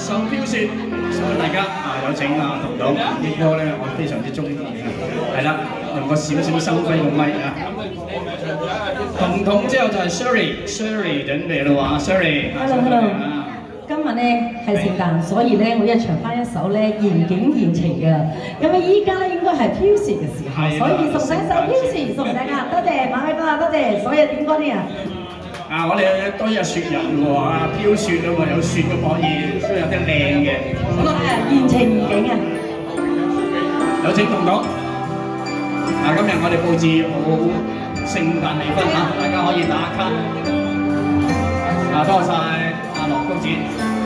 首飄雪，送俾大家啊！有請啊彤彤啲歌咧，我非常之中意嘅，係啦，用個少少收輝個咪啊！彤彤之後就係 Sherry 準備啦喎 ，Sherry。Hello。 今日咧係聖誕，所以咧我一唱翻一首咧言景言情嘅。咁啊依家咧應該係飄雪嘅時候，所以送上一首飄雪送俾大家。多謝馬偉哥啊，多謝所有點歌啲人。 啊，我哋都有雪人喎，啊飄雪啊嘛，有雪咁可以，都有啲靚嘅。好啦， 言情意境啊！ 有請彤彤。啊，今日我哋佈置好聖誕氣氛嚇，大家可以打卡。啊，多謝晒。 樂公子，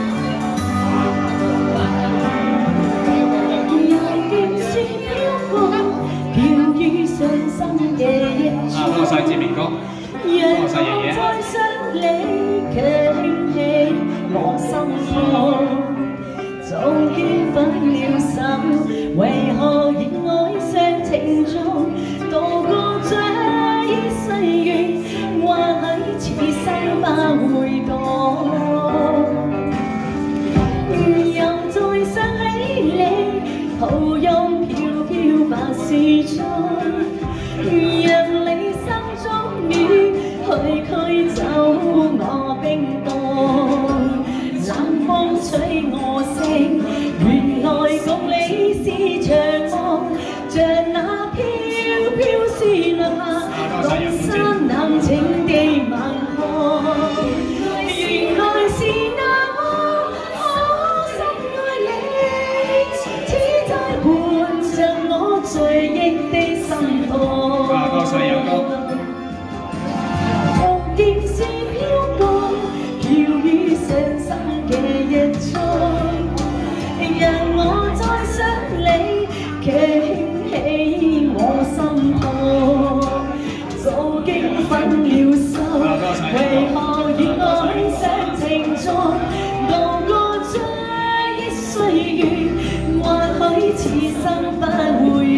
多謝志明哥，多謝爺爺。為何熱愛上情重，度過這一世月，或許此生不會懂。 抱擁飄飄白雪中，讓你心中雨驅走我冰凍。冷風吹我醒，原來共你是場夢，像那飄飄雪落下，落山冷清的晚空。原來是那。 追憶的心痛，多謝有哥。無見是飄過，飄於傷心嘅日中，讓我再想你，卻興起我心痛。早經分了手，為何熱愛上情重，度過這一歲月，或許此生不會。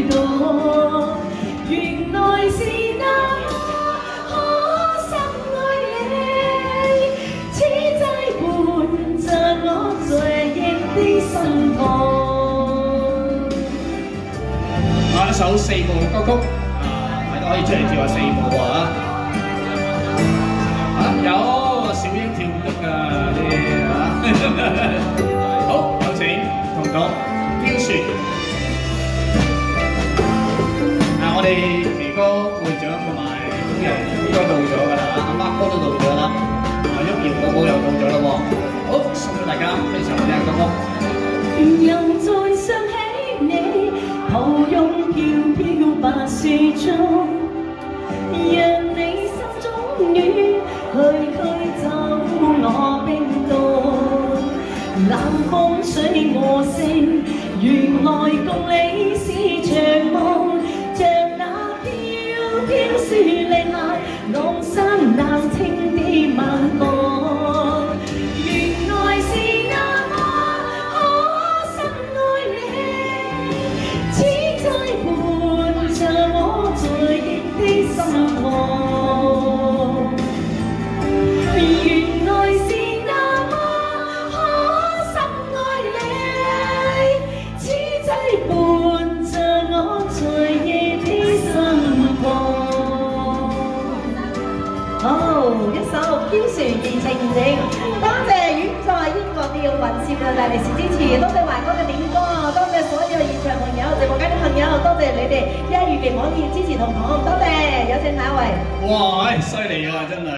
原來是那麼可心愛你，此際伴着我醉憶的心痛。一首4部歌曲，大家可以出嚟跳下4部啊！有小英跳唔得㗎啲啊！好，有請彤彤飄雪。 我哋奇哥會長同埋工人應該到咗㗎啦，阿媽哥都到咗啦，阿旭瑤寶寶又到咗啦喎，好送俾大家非常靚歌曲。又再想起你，抱擁飄飄白雪中，讓你心中雨驅走我冰凍。冷風吹我醒，原來共你是場夢。 飄雪瀝下，浪山冷清的晚空，原來是那麼可心愛你，此際伴着我醉憶的心痛。原來是那麼可心愛你，此際伴着我醉憶的心痛。 好，一首飄雪言情言情，多謝遠在英國嘅雲攝嘅大力士支持，多謝華哥嘅點歌，多謝所有現場朋友、直播間啲朋友，多謝你哋一月期可以支持彤彤，多謝，有請下一位。哇，犀利啊，真係！